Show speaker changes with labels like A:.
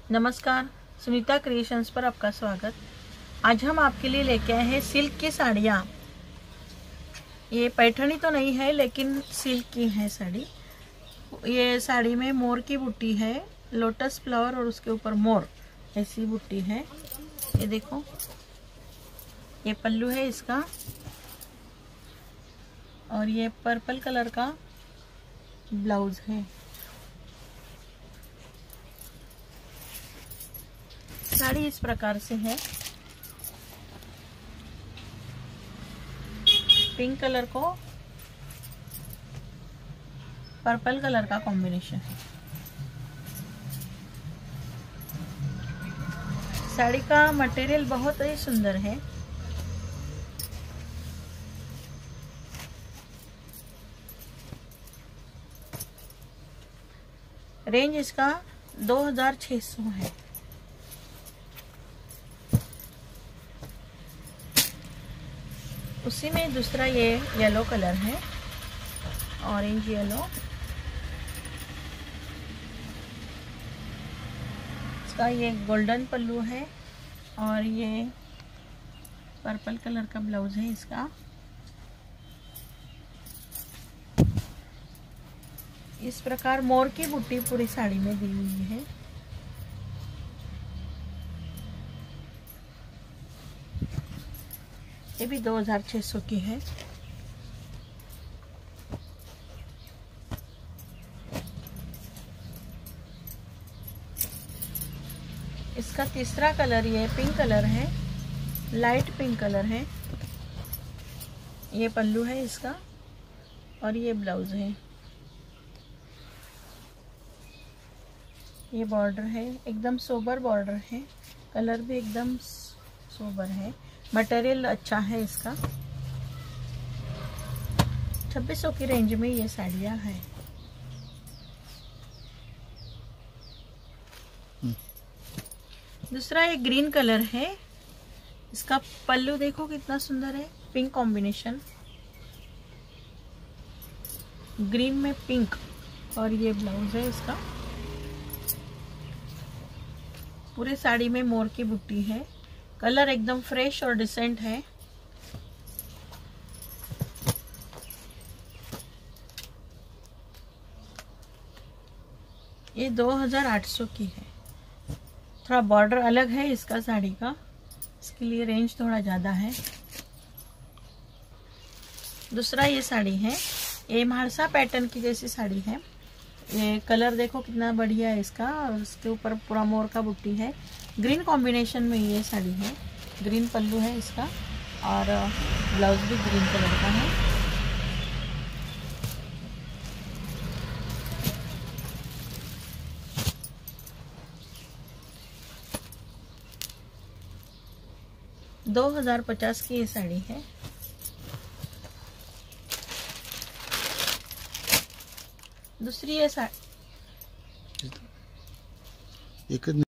A: नमस्कार, सुनीता क्रिएशंस पर आपका स्वागत। आज हम आपके लिए लेके आए हैं सिल्क की साड़ियाँ। ये पैठनी तो नहीं है लेकिन सिल्क की है साड़ी। ये साड़ी में मोर की बुट्टी है, लोटस फ्लावर और उसके ऊपर मोर ऐसी बुट्टी है। ये देखो, ये पल्लू है इसका और ये पर्पल कलर का ब्लाउज है। साड़ी इस प्रकार से है, पिंक कलर को पर्पल कलर का कॉम्बिनेशन है। साड़ी का मटेरियल बहुत ही सुंदर है। रेंज इसका 2600 है। उसी में दूसरा ये येलो कलर है, ऑरेंज येलो। इसका ये गोल्डन पल्लू है और ये पर्पल कलर का ब्लाउज है इसका। इस प्रकार मोर की बुट्टी पूरी साड़ी में दी हुई है। ये भी 2600 की है। इसका तीसरा कलर ये पिंक कलर है, लाइट पिंक कलर है। ये पल्लू है इसका और ये ब्लाउज है। ये बॉर्डर है, एकदम सोबर बॉर्डर है। कलर भी एकदम सोबर है। मटेरियल अच्छा है इसका। 2600 की रेंज में ये साड़ियाँ हैं। दूसरा ये ग्रीन कलर है। इसका पल्लू देखो कितना सुंदर है, पिंक कॉम्बिनेशन, ग्रीन में पिंक। और ये ब्लाउज है इसका। पूरे साड़ी में मोर की बुट्टी है। कलर एकदम फ्रेश और डिसेंट है। ये 2800 की है। थोड़ा बॉर्डर अलग है इसका साड़ी का, इसके लिए रेंज थोड़ा ज़्यादा है। दूसरा ये साड़ी है, ये महारसा पैटर्न की जैसी साड़ी है। ये कलर देखो कितना बढ़िया है इसका और उसके ऊपर पूरा मोर का बुट्टी है। ग्रीन कॉम्बिनेशन में ये साड़ी है। ग्रीन पल्लू है इसका और ब्लाउज भी ग्रीन कलर का है। $2050 की ये साड़ी है। दूसरी ये साड़ी